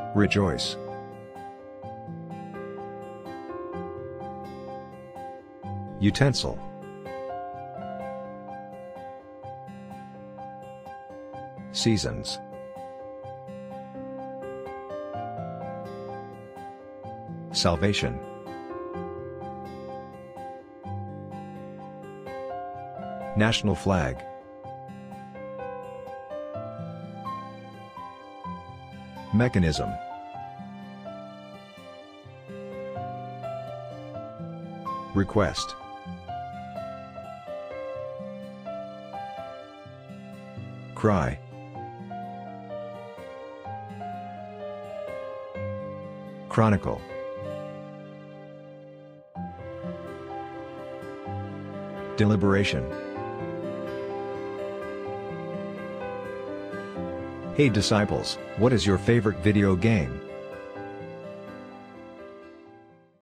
Rejoice. Utensil. Seasons. Salvation. National flag. Mechanism. Request. Cry. Chronicle. Deliberation. Hey disciples, what is your favorite video game?